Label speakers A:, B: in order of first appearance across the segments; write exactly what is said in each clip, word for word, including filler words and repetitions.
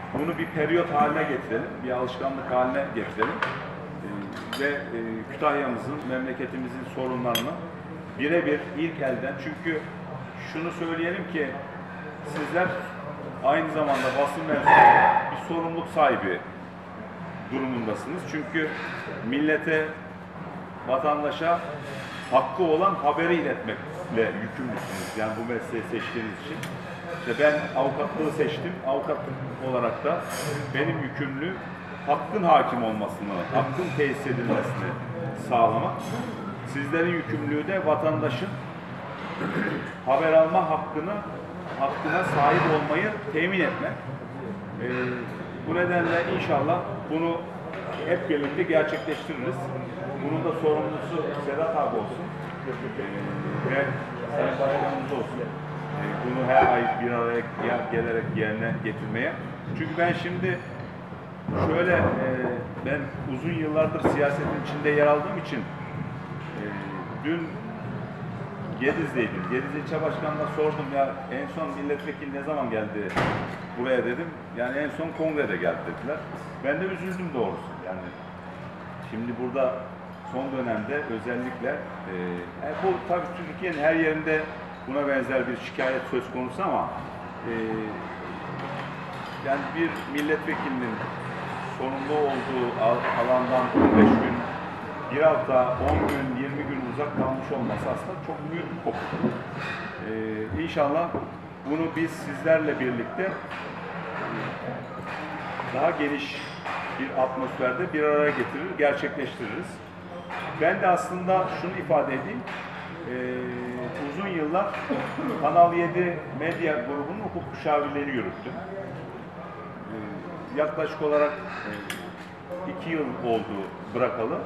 A: bunu bir periyot haline getirelim, bir alışkanlık haline getirelim e, ve e, Kütahya'mızın, memleketimizin sorunlarını birebir ilk elden, çünkü şunu söyleyelim ki sizler aynı zamanda basın mensubu bir sorumluluk sahibi durumundasınız. Çünkü millete, vatandaşa hakkı olan haberi iletmekle yükümlüsünüz. Yani bu mesleği seçtiğiniz için. İşte ben avukatlığı seçtim. Avukatlık olarak da benim yükümlü hakkın hakim olmasını, hakkın tesis edilmesini sağlamak. Sizlerin yükümlülüğü de vatandaşın haber alma hakkını, hakkına sahip olmayı temin etmek. Ee, bu nedenle inşallah bunu hep birlikte gerçekleştiririz. Bunun da sorumlusu Sedat abi olsun. Ee, ve Sayın Başkanımız olsun. Ee, bunu her ay bir araya gelerek yerine getirmeye. Çünkü ben şimdi şöyle, e, ben uzun yıllardır siyasetin içinde yer aldığım için e, dün Gediz'deydim. Gediz ilçe başkanına sordum, ya en son milletvekili ne zaman geldi buraya dedim. Yani en son kongrede geldi dediler. Ben de üzüldüm doğrusu. Yani şimdi burada son dönemde özellikle e, yani bu tabii Türkiye'nin her yerinde buna benzer bir şikayet söz konusu ama e, yani bir milletvekilinin sorumlu olduğu alandan on beş gün, bir hafta, on gün, yirmi gün uzak kalmış olması aslında çok büyük bir kopuk. Ee, İnşallah bunu biz sizlerle birlikte daha geniş bir atmosferde bir araya getirir, gerçekleştiririz. Ben de aslında şunu ifade edeyim. Ee, uzun yıllar Kanal yedi Medya grubunun hukuk müşavirliğini yürüttüm. Ee, yaklaşık olarak e, iki yıl oldu bırakalı.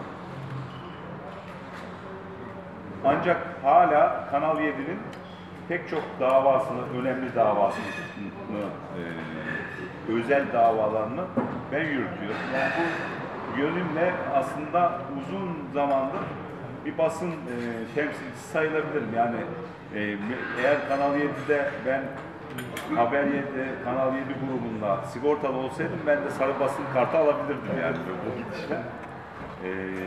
A: Ancak hala Kanal yedi'nin pek çok davasını, önemli davasını, e, özel davalarını ben yürütüyorum. Yani bu yönümle aslında uzun zamandır bir basın e, temsilcisi sayılabilirim. Yani e, eğer Kanal yedi'de ben Haber yedi, Kanal yedi grubunda sigortalı olsaydım ben de sarı basın kartı alabilirdim yani bu gidişle. E,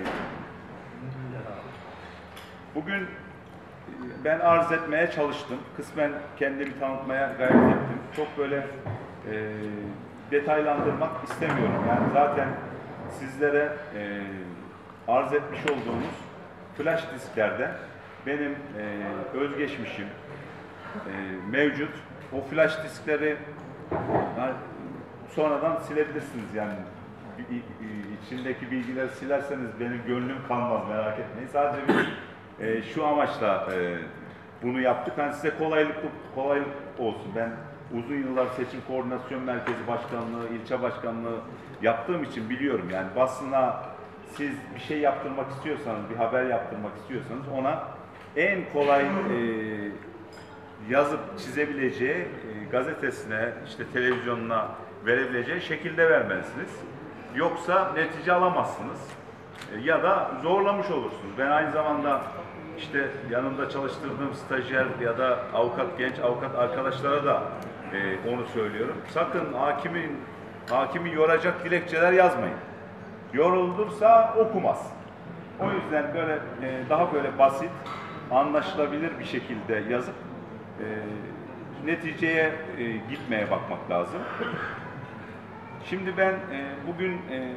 A: Bugün ben arz etmeye çalıştım. Kısmen kendimi tanıtmaya gayret ettim. Çok böyle e, detaylandırmak istemiyorum. Yani zaten sizlere e, arz etmiş olduğumuz flash disklerde benim e, özgeçmişim e, mevcut. O flash diskleri yani, sonradan silebilirsiniz yani. İçindeki bilgileri silerseniz benim gönlüm kalmaz, merak etmeyin. Sadece biz E, şu amaçla e, bunu yaptık. Ben size kolaylık kolaylık olsun. Ben uzun yıllar seçim koordinasyon merkezi başkanlığı, ilçe başkanlığı yaptığım için biliyorum. Yani basına siz bir şey yaptırmak istiyorsanız, bir haber yaptırmak istiyorsanız ona en kolay e, yazıp çizebileceği e, gazetesine, işte televizyonuna verebileceği şekilde vermelisiniz. Yoksa netice alamazsınız. E, ya da zorlamış olursunuz. Ben aynı zamanda İşte yanımda çalıştırdığım stajyer ya da avukat, genç avukat arkadaşlara da e, onu söylüyorum. Sakın hakimin hakimi yoracak dilekçeler yazmayın. Yoruldursa okumaz. O yüzden böyle e, daha böyle basit, anlaşılabilir bir şekilde yazıp e, neticeye e, gitmeye bakmak lazım. Şimdi ben e, bugün e,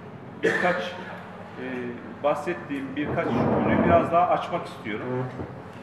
A: birkaç Ee, bahsettiğim birkaç konuyu biraz daha açmak istiyorum.